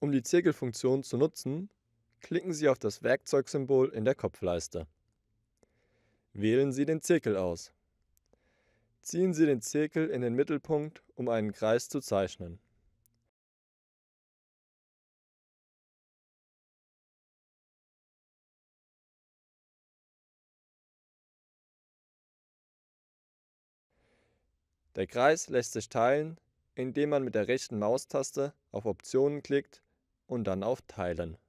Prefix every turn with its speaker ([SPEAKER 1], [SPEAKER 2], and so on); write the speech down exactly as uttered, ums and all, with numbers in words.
[SPEAKER 1] Um die Zirkelfunktion zu nutzen, klicken Sie auf das Werkzeugsymbol in der Kopfleiste. Wählen Sie den Zirkel aus. Ziehen Sie den Zirkel in den Mittelpunkt, um einen Kreis zu zeichnen. Der Kreis lässt sich teilen, indem man mit der rechten Maustaste auf Optionen klickt und dann auf Teilen.